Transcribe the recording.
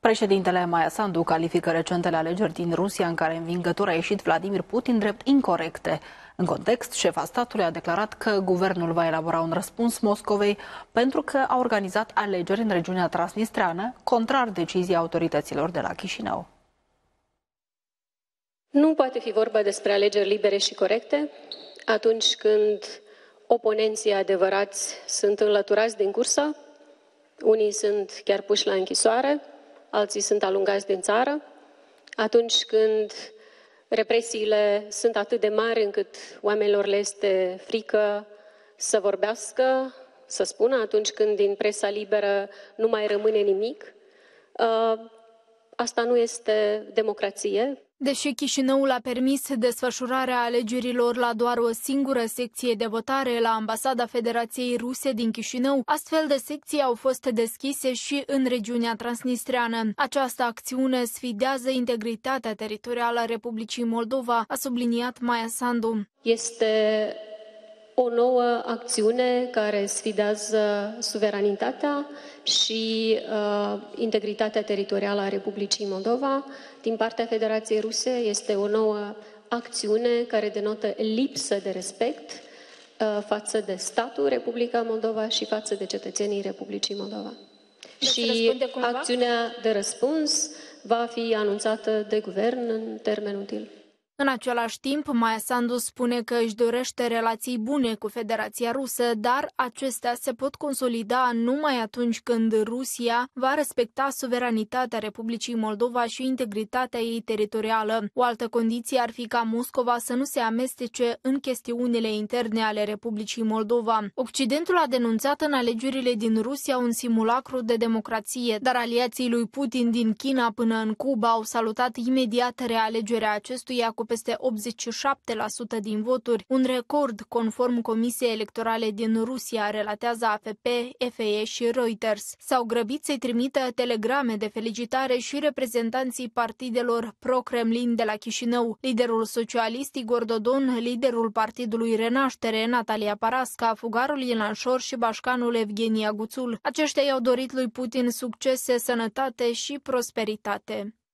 Președintele Maia Sandu califică recentele alegeri din Rusia în care învingător a ieșit Vladimir Putin drept incorecte. În context, șefa statului a declarat că guvernul va elabora un răspuns Moscovei pentru că a organizat alegeri în regiunea transnistreană, contrar deciziei autorităților de la Chișinău. Nu poate fi vorba despre alegeri libere și corecte atunci când oponenții adevărați sunt înlăturați din cursă, unii sunt chiar puși la închisoare, alții sunt alungați din țară, atunci când represiile sunt atât de mari încât oamenilor le este frică să vorbească, să spună, atunci când din presa liberă nu mai rămâne nimic, asta nu este democrație. Deși Chișinăul a permis desfășurarea alegerilor la doar o singură secție de votare la Ambasada Federației Ruse din Chișinău, astfel de secții au fost deschise și în regiunea transnistreană. Această acțiune sfidează integritatea teritorială a Republicii Moldova, a subliniat Maia Sandu. Este o nouă acțiune care sfidează suveranitatea și integritatea teritorială a Republicii Moldova. Din partea Federației Ruse este o nouă acțiune care denotă lipsă de respect față de statul Republica Moldova și față de cetățenii Republicii Moldova. Și acțiunea de răspuns va fi anunțată de guvern în termen util. În același timp, Maia Sandu spune că își dorește relații bune cu Federația Rusă, dar acestea se pot consolida numai atunci când Rusia va respecta suveranitatea Republicii Moldova și integritatea ei teritorială. O altă condiție ar fi ca Moscova să nu se amestece în chestiunile interne ale Republicii Moldova. Occidentul a denunțat în alegerile din Rusia un simulacru de democrație, dar aliații lui Putin din China până în Cuba au salutat imediat realegerea acestuia cu peste 87% din voturi, un record conform Comisiei Electorale din Rusia, relatează AFP, FE și Reuters. S-au grăbit să-i trimită telegrame de felicitare și reprezentanții partidelor pro-Kremlin de la Chișinău, liderul socialist Igor Dodon, liderul partidului Renaștere Natalia Parasca, fugarul Ilan Șor și bașcanul Evgeni Aguțul. Aceștia i-au dorit lui Putin succese, sănătate și prosperitate.